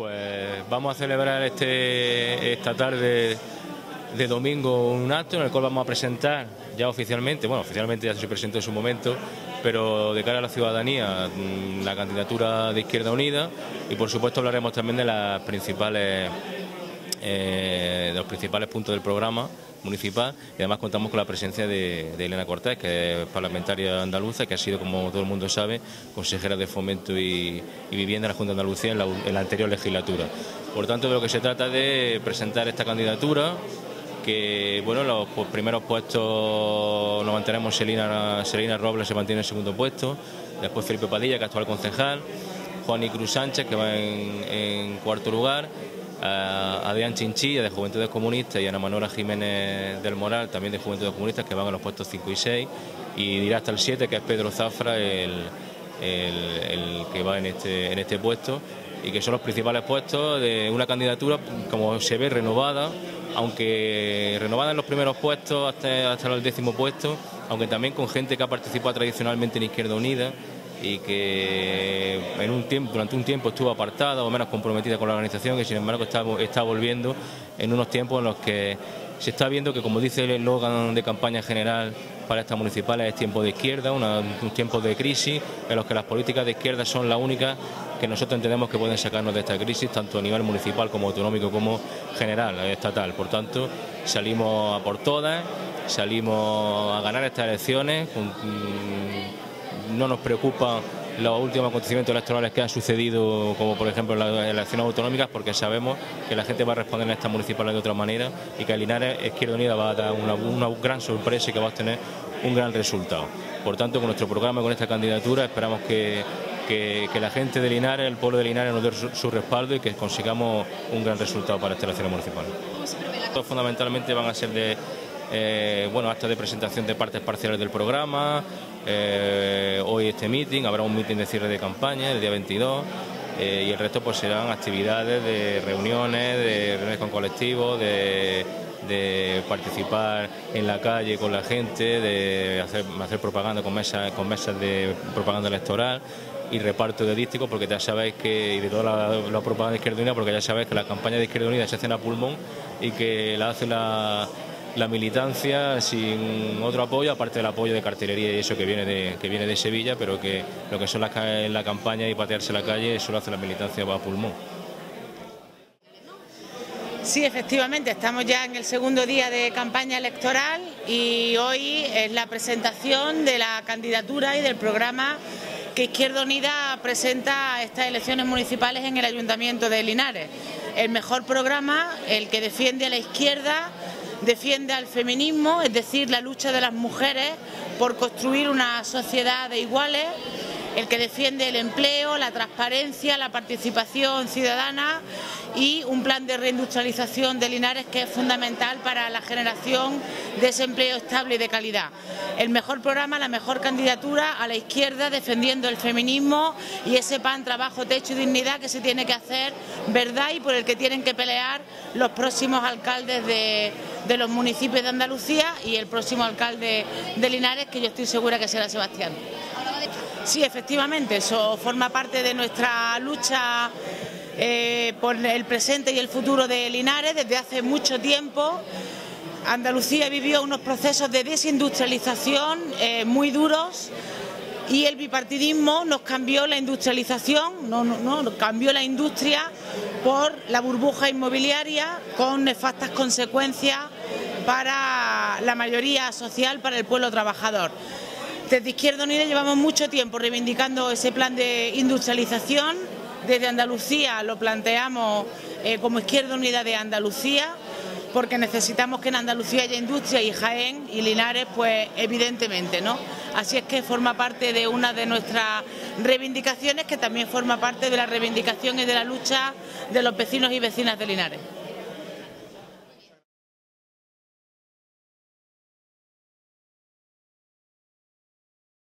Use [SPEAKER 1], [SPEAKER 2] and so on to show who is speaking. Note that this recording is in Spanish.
[SPEAKER 1] Pues vamos a celebrar esta tarde de domingo un acto en el cual vamos a presentar ya oficialmente, bueno, oficialmente ya se presentó en su momento, pero de cara a la ciudadanía, la candidatura de Izquierda Unida, y por supuesto hablaremos también de los principales puntos del programa municipal, y además contamos con la presencia de Elena Cortés, que es parlamentaria andaluza, que ha sido, como todo el mundo sabe, consejera de Fomento y Vivienda de la Junta de Andalucía en la anterior legislatura. Por tanto, de lo que se trata de presentar esta candidatura, que bueno, los primeros puestos nos mantenemos. Selina Robles se mantiene en el segundo puesto, después Felipe Padilla, que es actual concejal, Juan y Cruz Sánchez, que va en cuarto lugar, Adrián Chinchilla, de Juventudes Comunistas, y Ana Manuela Jiménez del Moral, también de Juventudes Comunistas, que van a los puestos 5 y 6, y dirá hasta el 7, que es Pedro Zafra el que va en este puesto, y que son los principales puestos de una candidatura, como se ve, renovada, aunque renovada en los primeros puestos hasta el 10º puesto, aunque también con gente que ha participado tradicionalmente en Izquierda Unida y que durante un tiempo estuvo apartada o menos comprometida con la organización, y sin embargo está volviendo en unos tiempos en los que se está viendo que, como dice el eslogan de campaña general para estas municipales, es tiempo de izquierda, un tiempo de crisis en los que las políticas de izquierda son las únicas que nosotros entendemos que pueden sacarnos de esta crisis, tanto a nivel municipal como autonómico como general, estatal. Por tanto, salimos a por todas, salimos a ganar estas elecciones. No nos preocupan los últimos acontecimientos electorales que han sucedido, como por ejemplo en las elecciones autonómicas, porque sabemos que la gente va a responder en estas municipales de otra manera, y que a Linares Izquierda Unida va a dar una gran sorpresa y que va a obtener un gran resultado. Por tanto, con nuestro programa y con esta candidatura esperamos que la gente de Linares, el pueblo de Linares, nos dé su respaldo y que consigamos un gran resultado para estas elecciones municipales. Fundamentalmente van a ser actos de presentación de partes parciales del programa. Hoy este meeting, habrá un meeting de cierre de campaña el día 22, y el resto pues serán actividades de reuniones con colectivos, de participar en la calle con la gente, de hacer propaganda con mesas de propaganda electoral y reparto de dísticos, porque ya sabéis y de toda la propaganda de Izquierda Unida, porque ya sabéis que las campañas de Izquierda Unida se hacen a pulmón y que la hace la militancia sin otro apoyo, aparte del apoyo de cartelería y eso que viene de Sevilla, pero que lo que son la campaña y patearse la calle, eso lo hace la militancia a pulmón.
[SPEAKER 2] Sí, efectivamente, estamos ya en el segundo día de campaña electoral y hoy es la presentación de la candidatura y del programa que Izquierda Unida presenta a estas elecciones municipales en el Ayuntamiento de Linares. El mejor programa, el que defiende a la izquierda, defiende al feminismo, es decir, la lucha de las mujeres por construir una sociedad de iguales, el que defiende el empleo, la transparencia, la participación ciudadana y un plan de reindustrialización de Linares que es fundamental para la generación de ese empleo estable y de calidad. El mejor programa, la mejor candidatura a la izquierda, defendiendo el feminismo y ese pan, trabajo, techo y dignidad que se tiene que hacer verdad y por el que tienen que pelear los próximos alcaldes de los municipios de Andalucía y el próximo alcalde de Linares, que yo estoy segura que será Sebastián. Sí, efectivamente, eso forma parte de nuestra lucha por el presente y el futuro de Linares desde hace mucho tiempo. Andalucía vivió unos procesos de desindustrialización muy duros y el bipartidismo nos cambió la industrialización, nos cambió la industria por la burbuja inmobiliaria con nefastas consecuencias para la mayoría social, para el pueblo trabajador. Desde Izquierda Unida llevamos mucho tiempo reivindicando ese plan de industrialización. Desde Andalucía lo planteamos como Izquierda Unida de Andalucía, porque necesitamos que en Andalucía haya industria, y Jaén y Linares, pues evidentemente, ¿no? Así es que forma parte de una de nuestras reivindicaciones, que también forma parte de la reivindicación y de la lucha de los vecinos y vecinas de Linares.